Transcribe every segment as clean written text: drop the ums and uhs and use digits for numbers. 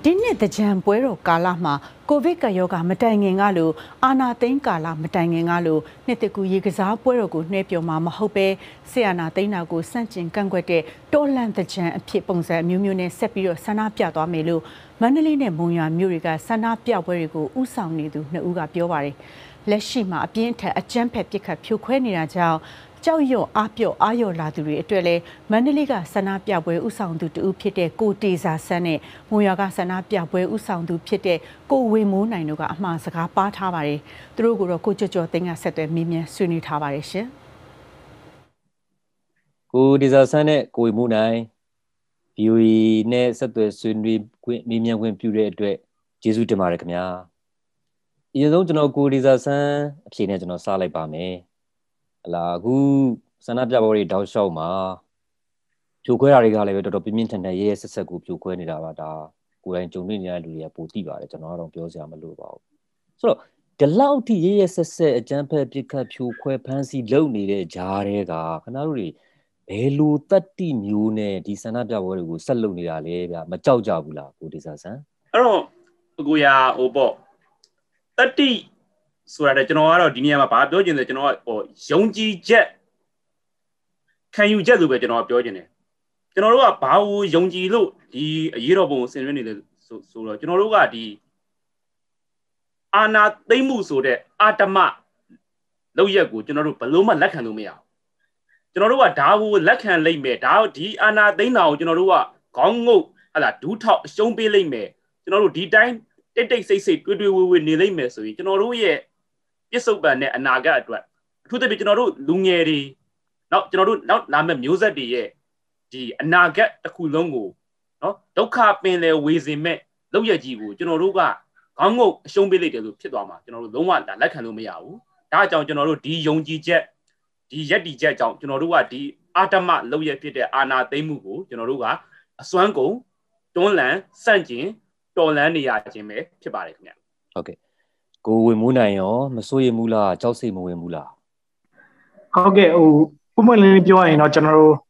ဒီနှစ်သကြံပွဲတော်ကာလမှာကိုဗစ်ကရောဂါမတိုင်ခင်ကလိုအာနာသိန်းကာလမတိုင်ခင်ကလိုနှစ်တကူရေကစားပွဲတော်ကိုနှဲပြော်မှာမဟုတ်ပဲဆီယနာသိန်းနာကိုစန့်ကျင်ကန့်ကွက်တဲ့တော်လန်သကြံအဖြစ်ပုံစံအမျိုးမျိုးနဲ့ဆက်ပြီးတော့ဆန္ဒပြသွားမယ်လို့မန္တလေးနဲ့မုံရွာမြို့တွေကဆန္ဒပြပွဲတွေကိုဥဆောင်နေသူနှစ်ဦးကပြောပါတယ်လက်ရှိမှာအပြင်းထန်အကြမ်းဖက်ပစ်ခတ်ဖြိုခွဲနေတာကြောင့်ကြောက်ရွံ့အားပြော့အာရော်လာသူတွေအတွက်လည်းမန္တလေးကဆန္ဒပြပွဲဥဆောင်သူတူဖြစ်တဲ့ကိုတေစာဆန်းနဲ့မွန်ရွာကဆန္ဒပြပွဲဥဆောင်သူဖြစ်တဲ့ကိုဝေမိုးနိုင်တို့ကအမှားစကားပါထားပါတယ်။သူတို့ကတော့ကိုကျော်သိန်းကဆက်သွယ်မေးမြန်းဆွေးနွေးထားပါတယ်ရှင်။ကိုတေစာဆန်းနဲ့ကိုဝေမိုးနိုင် VOA နဲ့ဆက်သွယ်ဆွေးနွေးခွင့်မေးမြန်းခွင့်ပြုတဲ့အတွက်ကျေးဇူးတင်ပါတယ်ခင်ဗျာ။အရင်ဆုံးကျွန်တော်ကိုတေစာဆန်းအဖြေနဲ့ကျွန်တော်စလိုက်ပါမယ်။အခုဆန္ဒပြပွဲတွေတောက်လျှောက်မှာဖြိုခွဲတာတွေကလည်းပဲတော်တော်ပြင်းပြင်းထန်ထန်ရဲရဲဆက်ဆက်ကိုဖြိုခွဲနေတာပါဒါကိုယ်တိုင်ကြုံတွေ့နေတဲ့လူတွေကပိုသိပါတယ်ကျွန်တော်ကတော့ပြောစရာမလိုပါဘူးဆိုတော့ဒီလောက်ထိရဲရဲဆက်ဆက်အကြမ်းဖက်ပစ်ခတ်ဖြိုခွဲဖမ်းဆီးလုပ်နေတဲ့ဂျားတွေကခဏတို့တွေဘယ်လိုတတ်တိမျိုးနဲ့ဒီဆန္ဒပြပွဲတွေကိုဆက်လုပ်နေတာလဲဗျာမကြောက်ကြဘူးလားကိုဒေစာဆန်းအဲ့တော့ကိုရာဟိုပေါ့တတ်တိဆိုတာလည်းကျွန်တော်ကတော့ဒီနေရာမှာဘာပြောချင်လဲကျွန်တော်ကဟိုယုံကြည်ချက်ခံယူချက်လို့ပဲကျွန်တော်ပြောချင်တယ်ကျွန်တော်တို့ကဘာကိုယုံကြည်လို့ဒီအရေးတော်ပုံကိုဆင်နွှဲနေလဲဆိုတော့ကျွန်တော်တို့ကဒီအာနာသိမ့်မှုဆိုတဲ့အာတမလောက်ရက်ကိုကျွန်တော်တို့ဘလို့မှလက်ခံလို့မရဘူးကျွန်တော်တို့ကဒါကိုလက်ခံလိုက်မယ်ဒါဒီအာနာသိမ့်တာကိုကျွန်တော်တို့ကခေါင်းငုတ်ဟလာဒူးထောက်အရှုံးပေးလိုက်မယ်ကျွန်တော်တို့ဒီတိုင်းတိတ်တိတ်ဆိတ်ဆိတ်တွေးတွေးဝေးဝေးနေလိုက်မယ်ဆိုရင်ကျွန်တော်တို့ရဲ့ပြစ္ဆုတ်ပံနဲ့အနာဂတ်အတွက်အထူးသဖြင့်ကျွန်တော်တို့လူငယ်တွေနောက်ကျွန်တော်တို့နောက်လာမယ့်မျိုးဆက်တွေရဲ့ဒီအနာဂတ်တစ်ခုလုံးကိုနော်ဒုက္ခပင်လေဝေစင်မဲ့လောက်ရကြီးကိုကျွန်တော်တို့ကခေါင်းငုတ်အရှုံးပေးလိုက်တယ်လို့ဖြစ်သွားမှာကျွန်တော်တို့လုံးဝလက်ခံလို့မရဘူးဒါကြောင့်ကျွန်တော်တို့ဒီယုံကြည်ချက်ဒီယက်တီချက်ကြောင့်ကျွန်တော်တို့ကဒီအာတမလောက်ရဖြစ်တဲ့အာနာသိမ့်မှုကိုကျွန်တော်တို့ကအစွမ်းကုန်တွန်းလှန်စန့်ကျင်တော်လှန်နေရခြင်းပဲဖြစ်ပါတယ်ခင်ဗျဟုတ်ကဲ့ကိုဝင်မိုးနိုင်ရောမစိုးရိမ်ဘူးလားကြောက်စိတ်မဝင်ဘူးလားဟုတ်ကဲ့ဟိုပုံမှန်လေးပြောရရင်တော့ကျွန်တော်တို့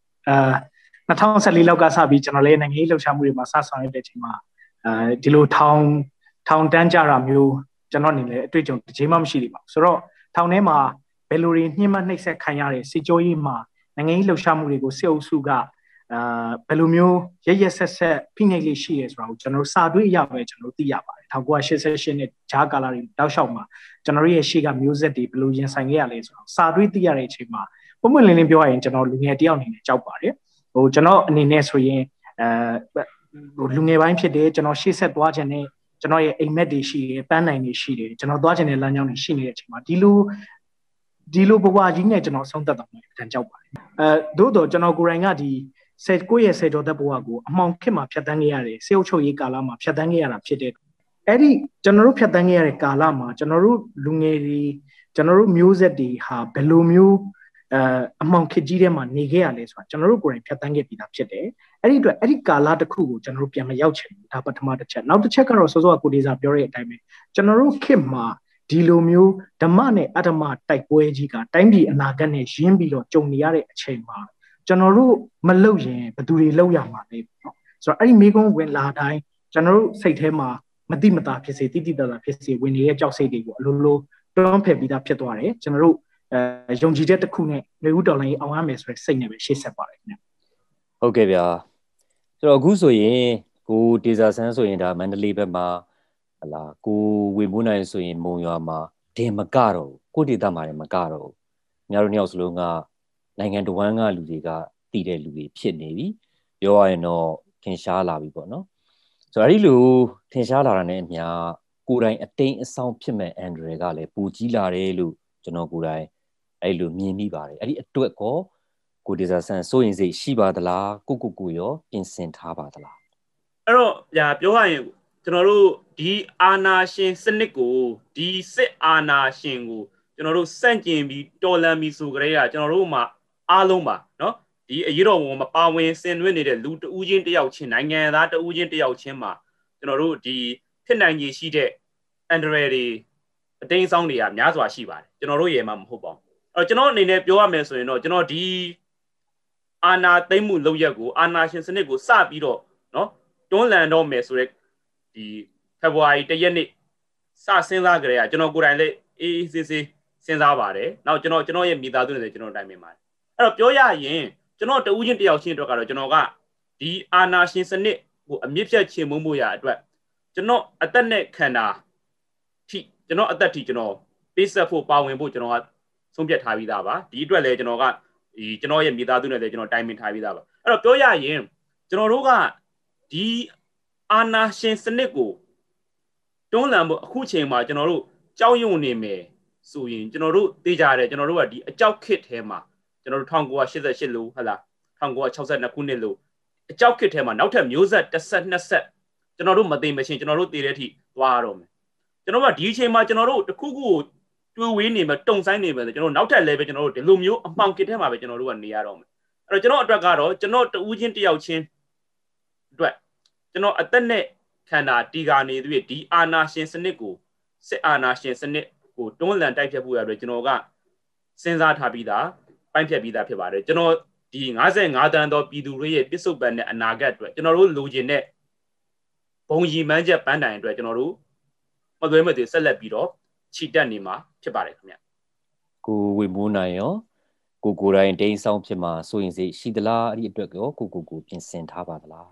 2014လောက်ကစပြီးကျွန်တော်လည်းနိုင်ငံရေးလှုပ်ရှားမှုတွေမှာစဆောင်ရတဲ့အချိန်မှာဒီလိုထောင်တန်းကြတာမျိုးကျွန်တော်အနေနဲ့အတွေ့အကြုံတစ်ချိန်မှမရှိသေးပါဘူးဆိုတော့ထောင်ထဲမှာဘယ်လိုတွေညှိမှနှိပ်စက်ခံရတဲ့စစ်ကြောရေးမှာနိုင်ငံရေးလှုပ်ရှားမှုတွေကိုစစ်အုပ်စုကဘယ်လိုမျိုးရဆက်ဖိနှိပ်လေးရှိရဲဆိုတာကိုကျွန်တော်တို့စာတွေ့အရပဲကျွန်တော်တို့သိရပါတယ်1988နဲ့ဂျားကာလာတွေတောက်လျှောက်မှာကျွန်တော်တို့ရဲ့ရှေ့ကမျိုးဆက်တွေဘယ်လိုရင်ဆိုင်ခဲ့ရလဲဆိုတော့စာတွေ့သိရတဲ့အချိန်မှာပုံမှန်လင်းပြောရရင်ကျွန်တော်လူငယ်တယောက်အနေနဲ့ကြောက်ပါတယ်ကျွန်တော်အနေနဲ့ဆိုရင်လူငယ်ပိုင်းဖြစ်တယ်ကျွန်တော်ရှေ့ဆက်သွားခြင်းနဲ့ကျွန်တော်ရဲ့အိမ်မက်တွေရှိတယ်ပန်းနိုင်တွေရှိတယ်ကျွန်တော်သွားခြင်းနဲ့လမ်းကြောင်းတွေရှိနေတဲ့အချိန်မှာဒီလိုဘဝကြီးနဲ့ကျွန်တော်ဆုံးသက်သွားမှအတန်ကြောက်ပါတယ်သို့တော့ကျွန်တော်ကိုယ်တိုင်ကဒီကိုယ့်ရဲ့ဆယ်တော်သက်ဘဝကိုအမှောင်ခေတ်မှာဖြတ်တန်းခဲ့ရတယ်စေအုပ်ချုပ်ရေးကာလမှာဖြတ်တန်းခဲ့ရတာဖြစ်တဲ့အဲ့ဒီကျွန်တော်တို့ဖြတ်တန်းခဲ့ရတဲ့ကာလမှာကျွန်တော်တို့လူငယ်တွေကျွန်တော်တို့မျိုးဆက်တွေဟာဘယ်လိုမျိုးအမှောင်ခေတ်ကြီးထဲမှာနေခဲ့ရလဲဆိုတာကျွန်တော်တို့ကိုယ်တိုင်ဖြတ်တန်းခဲ့ပြီးသားဖြစ်တယ်အဲ့ဒီအတွက်အဲ့ဒီကာလတစ်ခုကိုကျွန်တော်တို့ပြန်မရောက်ချင်ဘူးဒါပထမတစ်ချက်နောက်တစ်ချက်ကတော့စောစောကကိုဒေစာပြောတဲ့အတိုင်းပဲကျွန်တော်တို့ခေတ်မှာဒီလိုမျိုးဓမ္မနဲ့အတ္တမတိုက်ပွဲကြီးကတိုင်းပြည်အနာဂတ်နဲ့ရင်းပြီးတော့ကြုံနေရတဲ့အချိန်မှာကျွန်တော်တို့မလုပ်ရင်ဘယ်သူတွေလုပ်ရမှာလဲပေါ့နော်ဆိုတော့အဲ့ဒီမိကုန်းဝင်လာတိုင်းကျွန်တော်တို့စိတ်ထဲမှာမတိမတာဖြစ်စေတိတိတတာဖြစ်စေဝင်နေတဲ့ကြောက်စိတ်တွေကိုအလိုလိုတွန်းဖယ်ပြီးသားဖြစ်သွားတယ်ကျွန်တော်တို့ယုံကြည်ချက်တစ်ခုနဲ့နေဦးတော်လိုင်းအောင်ရမယ်ဆိုတဲ့စိတ်နဲ့ပဲရှေ့ဆက်ပါတယ်ခင်ဗျဟုတ်ကဲ့ဗျာဆိုတော့အခုဆိုရင်ကိုဒေဇာဆန်းဆိုရင်ဒါမန္တလေးဘက်မှာကိုဝေမိုးနိုင်ဆိုရင်မုံရွာမှာတင်မကတော့ကိုဒေသမှာလည်းမကတော့ညတို့နှစ်ယောက်စလုံးကနိုင်ငံတော်ဝန်ကလူတွေကတည်တဲ့လူတွေဖြစ်နေပြီပြောရရင်တော့ထင်ရှားလာပြီပေါ့နော်ဆိုတော့အဲ့ဒီလိုထင်ရှားလာတာနဲ့အမျှကိုယ်တိုင်အတိမ်အဆောင်ဖြစ်မဲ့အန်ဒရယ်ကလည်းပူကြီးလာတယ်လို့ကျွန်တော်ကိုယ်တိုင်အဲ့လိုမြင်မိပါတယ်အဲ့ဒီအတွက်ကိုဒေဇာဆန်စိုးရင်စိတ်ရှိပါသလားကိုရောပြင်ဆင်ထားပါသလားအဲ့တော့ပြောရရင်ကျွန်တော်တို့ဒီအာနာရှင်စနစ်ကိုဒီစစ်အာနာရှင်ကိုကျွန်တော်တို့စန့်ကျင်ပြီးတော်လှန်ပြီးဆိုကြတဲ့ကကျွန်တော်တို့မှာအားလုံးပါနော်ဒီအရေးတော်ပုံမှာပါဝင်ဆင်နွှဲနေတဲ့လူတဦးချင်းတယောက်ချင်းနိုင်ငံသားတဦးချင်းတယောက်ချင်းမှာကျွန်တော်တို့ဒီဖြစ်နိုင်ခြေရှိတဲ့အန်ဒရယ်တွေအတိမ်ဆောင်တွေကများစွာရှိပါတယ်ကျွန်တော်တို့ရဲ့မှမဟုတ်ပါဘူးအဲ့တော့ကျွန်တော်အနေနဲ့ပြောရမယ်ဆိုရင်တော့ကျွန်တော်ဒီအာနာသိမ့်မှုလောက်ရက်ကိုအာနာရှင်စနစ်ကိုစပြီးတော့နော်တွန်းလှန်တော့မယ်ဆိုတဲ့ဒီဖေဖော်ဝါရီ1ရက်နေ့စစဉ်းစားကြရကျွန်တော်ကိုယ်တိုင်လည်းအေးအေးဆေးဆေးစဉ်းစားပါတယ်နောက်ကျွန်တော်ရဲ့မိသားစုနဲ့ကျွန်တော်တိုင်ပင်ပါတယ်အဲ့တော့ပြောရရင်ကျွန်တော်တဦးချင်းတယောက်ချင်းအတွက်ကတော့ကျွန်တော်ကဒီအာဏာရှင်စနစ်ကိုအမြင့်ဖြတ်ချေမှုန်းမှုရအတွက်ကျွန်တော်အသက်နဲ့ခန္ဓာထိကျွန်တော်အသက်ထိကျွန်တော်ပေးဆက်ဖို့ပါဝင်ဖို့ကျွန်တော်ကဆုံးဖြတ်ထားပြီးသားပါဒီအတွက်လည်းကျွန်တော်ကဒီကျွန်တော်ရဲ့မိသားစုနဲ့လည်းကျွန်တော်တိုင်ပင်ထားပြီးသားပါအဲ့တော့ပြောရရင်ကျွန်တော်တို့ကဒီအာဏာရှင်စနစ်ကိုတွန်းလှန်ဖို့အခုချိန်မှာကျွန်တော်တို့ကြောက်ရွံ့နေမယ်ဆိုရင်ကျွန်တော်တို့သိကြတယ်ကျွန်တော်တို့ကဒီအကြောက်ခစ်ထဲမှာကျွန်တော်တို့1988လို့ဟုတ်လား1962ခုနှစ်လို့အကြောက်ခစ်ထဲမှာနောက်ထပ်မျိုးဆက်တစ်ဆက်နှစ်ဆက်ကျွန်တော်တို့မသိမချင်းကျွန်တော်တို့သိတဲ့အထိသွားရတော့မယ်ကျွန်တော်တို့ကဒီအချိန်မှာကျွန်တော်တို့တခုခုကိုတွေးဝေးနေမယ်တုံဆိုင်နေမယ်ဆိုကျွန်တော်တို့နောက်ထပ် level ကျွန်တော်တို့ဒီလိုမျိုးအမှောင်ကစ်ထဲမှာပဲကျွန်တော်တို့ကနေရတော့မယ်အဲ့တော့ကျွန်တော်အတွက်ကတော့ကျွန်တော်တဦးချင်းတယောက်ချင်းအတွက်ကျွန်တော်အသက်နဲ့ခန္ဓာတီကာနေသေးဒီအာဏာရှင်စနစ်ကိုစစ်အာဏာရှင်စနစ်ကိုတွန်းလှန်တိုက်ဖြတ်ဖို့ရတဲ့ကျွန်တော်ကစဉ်းစားထားပြီးသားပိုင်းဖြတ်ပြီးသားဖြစ်ပါတယ်ကျွန်တော်ဒီ55တန်းသောပြည်သူတွေရဲ့ပြစ္ဆုတ်ပံနဲ့အနာဂတ်အတွက်ကျွန်တော်တို့လိုချင်တဲ့ဘုံရီမှန်းချက်ပန်းတိုင်အတွက်ကျွန်တော်တို့မသွေးမသွေးဆက်လက်ပြီးတော့ခြိတက်နေမှာဖြစ်ပါတယ်ခင်ဗျကိုဝေမိုးနိုင်ရောကိုယ်တိုင်တိန်းဆောင်ဖြစ်မှာစိုးရင်စိတ်ရှိသလားအဲ့ဒီအတွက်ရောကိုပြင်ဆင်ထားပါသလား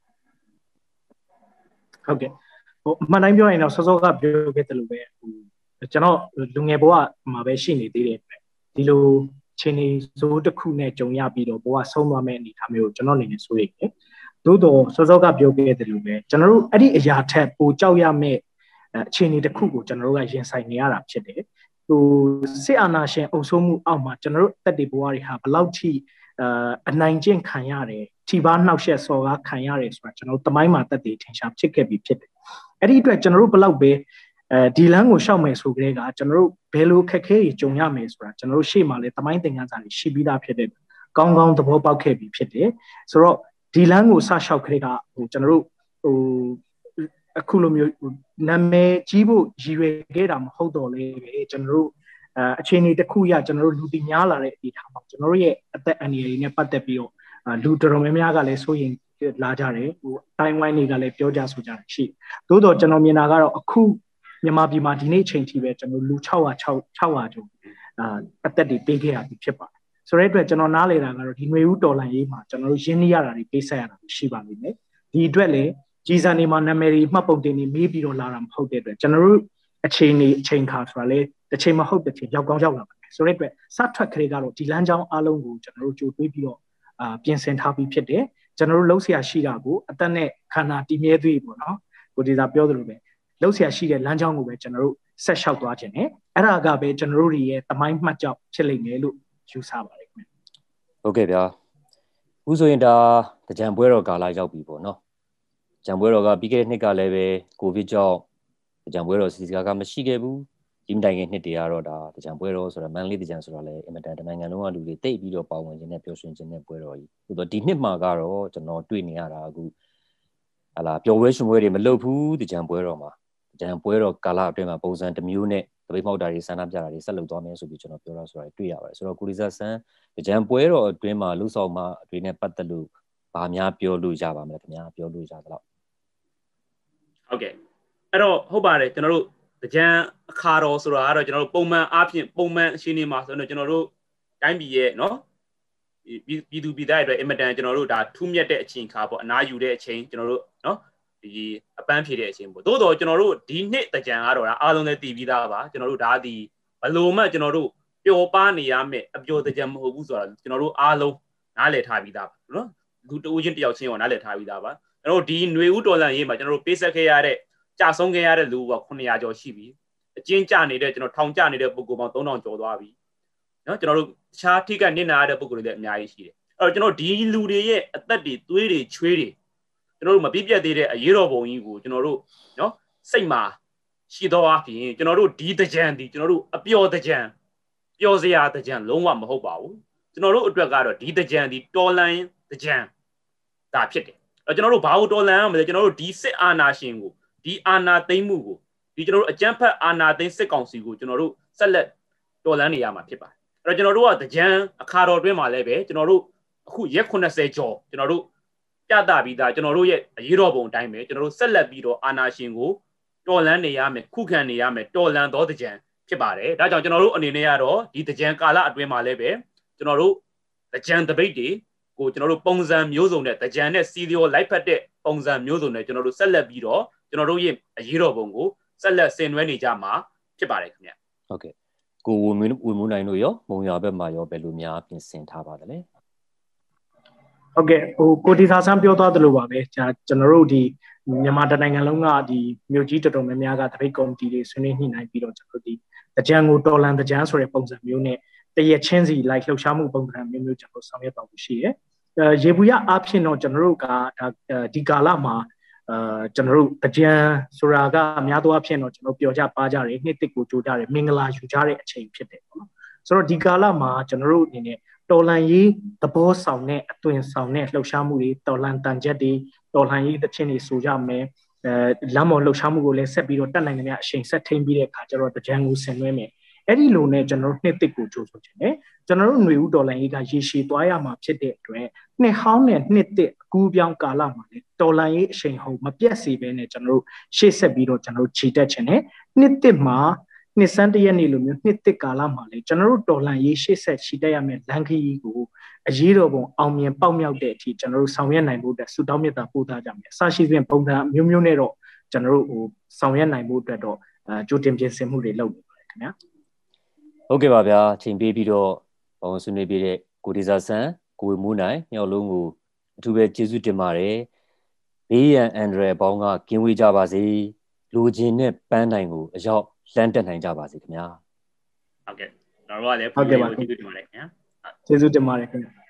ဟုတ်ကဲ့ဟိုအမှန်တိုင်းပြောရင်တော့စောစောကပြောခဲ့တယ်လို့ပဲကျွန်တော်လူငယ်ဘဝမှာပဲရှိနေသေးတယ်ဒီလိုချင်းနေစိုးတစ်ခုနဲ့ကြုံရပြီးတော့ဘဝဆုံးသွားမဲ့အနေအထားမျိုးကျွန်တော်အနေနဲ့ဆိုရတယ်သို့တော့စောစောကပြောခဲ့တယ်လို့ပဲကျွန်တော်တို့အဲ့ဒီအရာထက်ပိုကြောက်ရမဲ့အခြေအနေတစ်ခုကိုကျွန်တော်တို့ကရင်ဆိုင်နေရတာဖြစ်တယ်ဟိုစစ်အာဏာရှင်အုပ်စိုးမှုအောက်မှာကျွန်တော်တို့တက်တေဘဝတွေဟာဘယ်လောက်ထိအနိုင်ကျင့်ခံရတယ်ထိပါနှောက်ယှက်စော်ကားခံရတယ်ဆိုတာကျွန်တော်တို့တမိုင်းမှာတက်တေထင်ရှားဖြစ်ခဲ့ပြီးဖြစ်တယ်အဲ့ဒီအတွက်ကျွန်တော်တို့ဘယ်လောက်ပဲဒီလမ်းကိုရှောက်မယ်ဆိုကြတဲ့ကကျွန်တော်တို့ဘယ်လိုခက်ခဲတွေကြုံရမယ်ဆိုတာကျွန်တော်တို့ရှေ့မှာလည်းတမိုင်းသင်ခန်းစာတွေရှိပြီးသားဖြစ်တဲ့ကောင်းကောင်းသဘောပေါက်ခဲ့ပြီးဖြစ်တယ်ဆိုတော့ဒီလမ်းကိုစလျှောက်ကြတဲ့ကဟိုကျွန်တော်တို့ဟိုအခုလိုမျိုးနာမည်ကြီးဖို့ရည်ရွယ်ခဲ့တာမဟုတ်တော့လေပဲကျွန်တော်တို့အခြေအနေတစ်ခုရကျွန်တော်တို့လူသိများလာတဲ့အနေအထားမှာကျွန်တော်တို့ရဲ့အသက်အန္တရာယ်တွေနဲ့ပတ်သက်ပြီးတော့လူတော်တော်များများကလည်းဆိုရင်လာကြတယ်ဟိုတိုင်းဝိုင်းတွေကလည်းပြောကြဆိုကြတယ်ရှိသို့တော့ကျွန်တော်မြင်တာကတော့အခုမြန်မာပြည်မှာဒီနေ့အချိန်ထိပဲကျွန်တော်လူ600ကျော်အသက်တွေပေးခဲ့ရပြီဖြစ်ပါတယ်ဆိုတဲ့အတွက်ကျွန်တော်နားလေတာကတော့ဒီຫນွေဦးတော်လှန်ရေးမှာကျွန်တော်တို့ရင်းနှီးရတာတွေပေးဆက်ရတာရှိပါလိမ့်မယ်ဒီအတွက်လည်းကြီးစံနေမှာနာမည်တွေမှတ်ပုံတင်နေမေးပြီးတော့လာတာမဟုတ်တဲ့အတွက်ကျွန်တော်တို့အချိန်ခါဆိုတာလေတစ်ချိန်မဟုတ်တစ်ချိန်ရောက်ကောင်းရောက်လာပါတယ်ဆိုတဲ့အတွက်စထွက်ခရီးကတော့ဒီလမ်းကြောင်းအားလုံးကိုကျွန်တော်တို့ကြိုတွေးပြီးတော့ပြင်ဆင်ထားပြီးဖြစ်တယ်ကျွန်တော်တို့လှုပ်ရှားရှိတာကိုအသက်နဲ့ခန္ဓာတည်မြဲသွေးပေါ့နော်ကိုဒီသာပြောသလိုပဲလှုပ်ရှားရှိတဲ့လမ်းကြောင်းကိုပဲကျွန်တော်တို့ဆက်လျှောက်သွားခြင်းနဲ့အဲ့ဒါကပဲကျွန်တော်တို့ရဲ့တမိုင်းမှတ်ကြောက်ဖြစ်လိမ့်မယ်လို့ယူဆပါတယ်ခင်ဗျဟုတ်ကဲ့ဗျာအခုဆိုရင်ဒါကြံပွဲတော်ကာလရောက်ပြီပေါ့နော်ကြံပွဲတော်ကပြီးခဲ့တဲ့နှစ်ကလည်းပဲကိုဗစ်ကြောင့်ကြံပွဲတော်စီစီကမရှိခဲ့ဘူးဒီမတိုင်ခင်နှစ်တွေကတော့ဒါကြံပွဲတော်ဆိုတော့မန်လေးကြံဆိုတော့လည်းအင်မတန်တနိုင်ငံလုံးကလူတွေတိတ်ပြီးတော့ပါဝင်ခြင်းနဲ့ပျော်ရွှင်ခြင်းနဲ့ပွဲတော်ကြီးဆိုတော့ဒီနှစ်မှာကတော့ကျွန်တော်တွေ့နေရတာအခုဟာလာပျော်ပွဲရှင်ပွဲတွေမလုပ်ဘူးကြံပွဲတော်မှာကြံပွဲတော်ကာလအတွင်းမှာပုံစံတစ်မျိုးနဲ့တပိတ်မောက်တာတွေဆန္ဒပြတာတွေဆက်လုပ်သွားမယ်ဆိုပြီးကျွန်တော်ပြောတာဆိုတာတွေ့ရပါတယ်ဆိုတော့ကိုရီဇာဆန်းကြံပွဲတော်အတွင်းမှာလှုပ်ဆောင်မှအတွင်းနဲ့ပတ်သက်လို့ဗာများပြောလို့ရပါမလဲခင်ဗျာပြောလို့ရသလားဟုတ်ကဲ့အဲ့တော့ဟုတ်ပါတယ်ကျွန်တော်တို့ကြံအခါတော်ဆိုတာကတော့ကျွန်တော်တို့ပုံမှန်အားဖြင့်ပုံမှန်အချိန်တွေမှာဆိုတော့ကျွန်တော်တို့တိုင်းပြည်ရဲ့နော်ပြည်သူပြည်သားတွေအတွက်အင်မတန်ကျွန်တော်တို့ဒါထူးမြတ်တဲ့အချိန်ခါပေါ့အနားယူတဲ့အချိန်ကျွန်တော်တို့နော်ဒီအပန်းဖြေတဲ့အချိန်ပေါ့သို့တော့ကျွန်တော်တို့ဒီနှစ်ကြံကတော့ဒါအားလုံးလည်းတည်ပြီးသားပါကျွန်တော်တို့ဒါဒီဘလို့မှကျွန်တော်တို့ပျော်ပါနေရမယ်အပျော်ကြံမဟုတ်ဘူးဆိုတာကျွန်တော်တို့အားလုံးနားလည်ထားပြီးသားပါနော်လူတဦးချင်းတယောက်ချင်းရောနားလည်ထားပြီးသားပါကျွန်တော်တို့ဒီຫນွေဦးတော်လှန်ရေးမှာကျွန်တော်တို့ပေးဆက်ခဲ့ရတဲ့ကြာဆုံးခဲ့ရတဲ့လူပေါင်း900ကျော်ရှိပြီအကျဉ်းကျနေတဲ့ကျွန်တော်ထောင်ကျနေတဲ့ပုဂ္ဂိုလ်ပေါင်း3000ကျော်သွားပြီနော်ကျွန်တော်တို့တခြားထိကနစ်နာရတဲ့ပုဂ္ဂိုလ်တွေလည်းအများကြီးရှိတယ်အဲ့တော့ကျွန်တော်ဒီလူတွေရဲ့အသက်တွေသွေးတွေချွေးတွေကျွန်တော်တို့မပြည့်ပြတ်သေးတဲ့အရေးတော်ပုံကြီးကိုကျွန်တော်တို့နော်စိတ်မှာရှိသောအပြင်ကျွန်တော်တို့ဒီကြံဒီကျွန်တော်တို့အပျော်ကြံပျော်စရာကြံလုံးဝမဟုတ်ပါဘူးကျွန်တော်တို့အတွက်ကတော့ဒီကြံဒီတော်လန်ကြံဒါဖြစ်တယ်အဲ့ကျွန်တော်တို့ဘာလို့တော်လန်ရမလဲကျွန်တော်တို့ဒီစစ်အာဏာရှင်ကိုဒီအာဏာသိမ်းမှုကိုဒီကျွန်တော်တို့အကြမ်းဖက်အာဏာသိမ်းစစ်ကောင်စီကိုကျွန်တော်တို့ဆက်လက်တော်လှန်နေရမှာဖြစ်ပါတယ်အဲ့တော့ကျွန်တော်တို့ကကြံအခါတော်တွင်းမှာလည်းပဲကျွန်တော်တို့အခုရက်80ကျော်ကျွန်တော်တို့ပြသပြီးသားကျွန်တော်တို့ရဲ့အရေးတော်ပုံအတိုင်းပဲကျွန်တော်တို့ဆက်လက်ပြီးတော့အာဏာရှင်ကိုတော်လှန်နေရမယ်ခုခံနေရမယ်တော်လှန်သောတကြံဖြစ်ပါတယ်ဒါကြောင့်ကျွန်တော်တို့အနေနဲ့ကတော့ဒီတကြံကာလအတွင်းမှာလည်းပဲကျွန်တော်တို့တကြံတပိတ်တွေကိုကျွန်တော်တို့ပုံစံမျိုးစုံနဲ့တကြံနဲ့စီဒီယိုလိုက်ဖက်တဲ့ပုံစံမျိုးစုံနဲ့ကျွန်တော်တို့ဆက်လက်ပြီးတော့ကျွန်တော်တို့ရဲ့အရေးတော်ပုံကိုဆက်လက်ဆင်နွှဲနေကြမှာဖြစ်ပါတယ်ခင်ဗျဟုတ်ကဲ့ကိုဝမှုနိုင်တို့ရောမုံရွာဘက်မှာရောဘယ်လိုများပြင်ဆင်ထားပါသလဲဟုတ်ကဲ့ကိုဒီသာဆန်းပြောသွားသလိုပါပဲကျွန်တော်တို့ဒီမြန်မာနိုင်ငံလုံးကဒီမြို့ကြီးတော်တော်များများကတပိတ်ကော်မတီတွေဆွေးနွေးညှိနှိုင်းပြီးတော့ကျွန်တော်တို့ဒီတကြံကိုတော်လန်တကြံဆိုတဲ့ပုံစံမျိုးနဲ့တရချင်းစီလိုက်လှုပ်ရှားမှုပုံစံမျိုးကျွန်တော်ဆောင်ရွက်သွားဖို့ရှိတယ်ရေဘူးရအားဖြင့်တော့ကျွန်တော်တို့ကဒီကာလမှာကျွန်တော်တို့တကြံဆိုတာကအများသောအားဖြင့်တော့ကျွန်တော်ပြောကြပါကြတယ်နှစ်တစ်ကိုကြိုးကြတယ်မင်္ဂလာယူကြတဲ့အချိန်ဖြစ်တယ်ပေါ့နော်ဆိုတော့ဒီကာလမှာကျွန်တော်တို့အနေနဲ့တော်လန်ရေးသဘောဆောင်တဲ့အသွင်ဆောင်တဲ့လှုပ်ရှားမှုတွေတော်လန်တန်ချက်တွေတော်လန်ရေးသဖြင့်တွေဆိုကြမယ်လမ်းပေါ်လှုပ်ရှားမှုကိုလည်းဆက်ပြီးတော့တက်နိုင်တဲ့အချိန်ဆက်ထိန်ပြီးတဲ့အခါကျတော့တကြံကိုဆင်နွှဲမယ်အဲ့ဒီလိုနဲ့ကျွန်တော်တို့နှစ်တစ်ကိုကြိုးဆိုခြင်းနဲ့ကျွန်တော်တို့ຫນွေဦးတော်လန်ရေးကရေရှည်သွားရမှာဖြစ်တဲ့အတွက်နှစ်ဟောင်းနဲ့နှစ်တစ်အကူပြောင်းကာလမှာလည်းတော်လန်ရေးအချိန်ဟုန်မပြတ်စေဘဲနဲ့ကျွန်တော်တို့ရှေ့ဆက်ပြီးတော့ကျွန်တော်တို့ခြေတက်ခြင်းနဲ့နှစ်တစ်မှာနှစ်စန်းတရက်နေ့လိုမျိုးနှစ်တစ်ကာလမှာလေကျွန်တော်တို့တော်လှန်ရေးရှေ့ဆက်ချီတက်ရမယ့်လမ်းခရီးကိုအရေးတော်ပုံအောင်မြင်ပေါက်မြောက်တဲ့အထိကျွန်တော်တို့ဆောင်ရွက်နိုင်ဖို့အတွက်ဆုတောင်းမြတ်တာပို့သားကြမယ်အစရှိစဉ်ပုံစံမျိုးမျိုးနဲ့တော့ကျွန်တော်တို့ဆောင်ရွက်နိုင်ဖို့အတွက်တော့ကြိုတင်ပြင်ဆင်မှုတွေလုပ်နေပါတယ်ခင်ဗျာဟုတ်ကဲ့ပါဗျာချိန်ပေးပြီးတော့ဘောင်းဆွေးနွေးပေးတဲ့ကိုဒီဇာဆန်ကိုဝေမိုးနိုင်မြောက်လုံးကိုအထူးပဲကျေးဇူးတင်ပါတယ်ဘေးရန်အန်ဒရယ်ဘောင်းကကင်းဝေးကြပါစေလူချင်းနဲ့ပန်းနိုင်ကိုအရောက်လမ်းတက်နိုင်ကြပါစေခင်ဗျာဟုတ်ကဲ့ကျွန်တော်တို့ကလည်းကျေးဇူးတင်ပါတယ်ခင်ဗျာကျေးဇူးတင်ပါတယ်ခင်ဗျာ